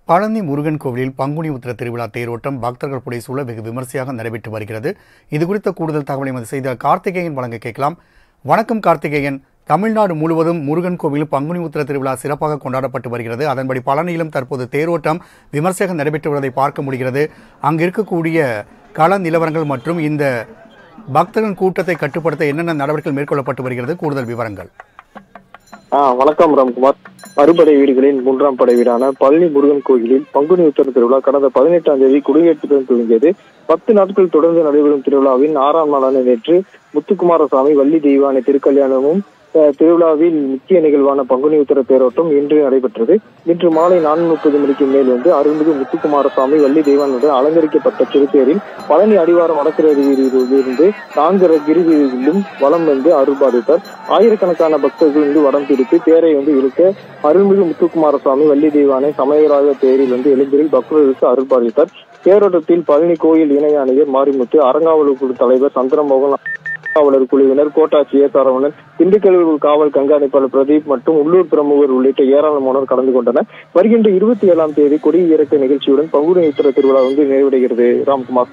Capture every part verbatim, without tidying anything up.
பழனி முருகன் கோவிலில் பங்குனி உத்திர திருவிழா தேரோட்டம் பக்தர்கள் புடைசூழ வெகு விமர்சையாக நடைபெற்று வருகிறது. இது குறித்த கூடுதல் தகவலை எமது செய்தியாளர் கார்த்திகேயன் வழங்க கேட்கலாம். வணக்கம் கார்த்திகேயன். தமிழ்நாடு முழுவதும் முருகன் கோவிலில் பங்குனி உத்திர திருவிழா சிறப்பாக கொண்டாடப்பட்டு வருகிறது. அதன்படி பழனியிலும் தற்போது தேரோட்டம் விமர்சையாக நடைபெற்று வருவதை பார்க்க முடிகிறது. அங்கு இருக்கக்கூடிய கள நிலவரங்கள் மற்றும் இந்த பக்தர்களின் கூட்டத்தை கட்டுப்படுத்த என்னென்ன நடவடிக்கைகள் மேற்கொள்ளப்பட்டு வருகிறது, கூடுதல் விவரங்கள். ஆஹ் வணக்கம் ராம்குமார். அறுபடை வீடுகளின் மூன்றாம் படை வீடான பழனி முருகன் கோயிலில் பங்குனி உத்திர திருவிழா கடந்த பதினெட்டாம் தேதி கொடியேற்றத்துடன் துவங்கியது. பத்து நாட்கள் தொடர்ந்து நடைபெறும் திருவிழாவின் ஆறாம் நாளான நேற்று முத்துக்குமாரசாமி வள்ளி தெய்வானை திருக்கல்யாணமும் திருவிழாவில் முக்கிய நிகழ்வான பங்குனி உத்திர தேரோட்டம் இன்று நடைபெற்றது. இன்று மாலை நான்கு முப்பது மணிக்கு மேல் வந்து அருள்மிகு முத்துக்குமாரசாமி வள்ளி தெய்வானுடன் அலங்கரிக்கப்பட்ட திருத்தேரில் பழனி அடிவாரம் வடக்கிலிருந்து நான்கு கிரிவீதியிலும் வலம் வந்து அருள்பாலித்தார். ஆயிரக்கணக்கான பக்தர்கள் வந்து வடம் பிடித்து தேரை வந்து இழுக்க அருள்மிகு முத்துக்குமாரசாமி வள்ளி தெய்வானை சமயராக தேரில் வந்து எழுந்திரில் பக்தர்களுக்கு அருள்பாலித்தார். தேரோட்டத்தில் பழனி கோயில் இணை ஆணையர் மாரிமுத்து, அறங்காவலர் குழு தலைவர் சந்திரமோகன், காவலர் குழுவினர், கோட்டாட்சியர் சரவணன், திண்டுக்கல் காவல் கண்காணிப்பாளர் பிரதீப் மற்றும் உள்ளூர் பிரமுகர் உள்ளிட்ட ஏராளமானோர் கலந்து கொண்டனர். வருகின்ற இருபத்தி ஏழாம் தேதி கொடி இறக்க நிகழ்ச்சியுடன் பங்குனி உத்திர திருவிழா வந்து நிறைவடைகிறது. ராம்குமார்.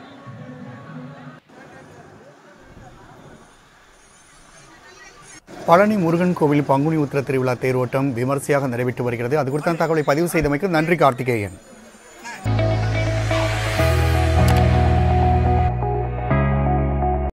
பழனி முருகன் கோவில் பங்குனி உத்திர திருவிழா தேரோட்டம் விமர்சையாக நடைபெற்று வருகிறது. அது குறித்த தகவலை பதிவு செய்தமைக்கு நன்றி கார்த்திகேயன்.